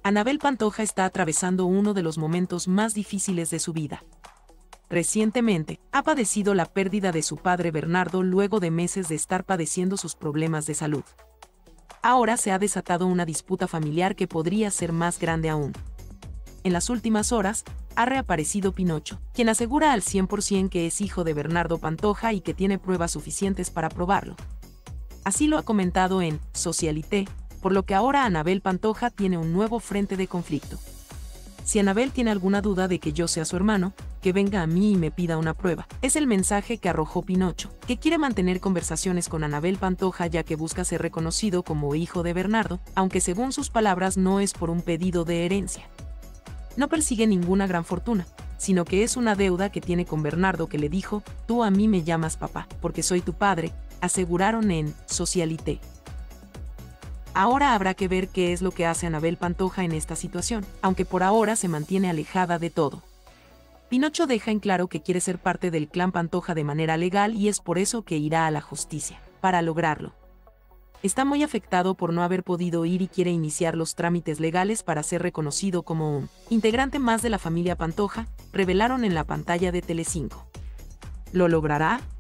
Anabel Pantoja está atravesando uno de los momentos más difíciles de su vida. Recientemente, ha padecido la pérdida de su padre Bernardo luego de meses de estar padeciendo sus problemas de salud. Ahora se ha desatado una disputa familiar que podría ser más grande aún. En las últimas horas, ha reaparecido Pinocho, quien asegura al 100% que es hijo de Bernardo Pantoja y que tiene pruebas suficientes para probarlo. Así lo ha comentado en Socialité, por lo que ahora Anabel Pantoja tiene un nuevo frente de conflicto. Si Anabel tiene alguna duda de que yo sea su hermano, que venga a mí y me pida una prueba. Es el mensaje que arrojó Pinocho, que quiere mantener conversaciones con Anabel Pantoja ya que busca ser reconocido como hijo de Bernardo, aunque según sus palabras no es por un pedido de herencia. No persigue ninguna gran fortuna, sino que es una deuda que tiene con Bernardo que le dijo, tú a mí me llamas papá, porque soy tu padre, aseguraron en Socialité. Ahora habrá que ver qué es lo que hace Anabel Pantoja en esta situación, aunque por ahora se mantiene alejada de todo. Pinocho deja en claro que quiere ser parte del clan Pantoja de manera legal y es por eso que irá a la justicia, para lograrlo. Está muy afectado por no haber podido ir y quiere iniciar los trámites legales para ser reconocido como un integrante más de la familia Pantoja, revelaron en la pantalla de Telecinco. ¿Lo logrará?